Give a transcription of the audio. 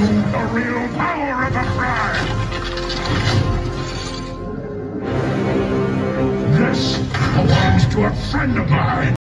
prove the real power of the Prime! This belongs to a friend of mine!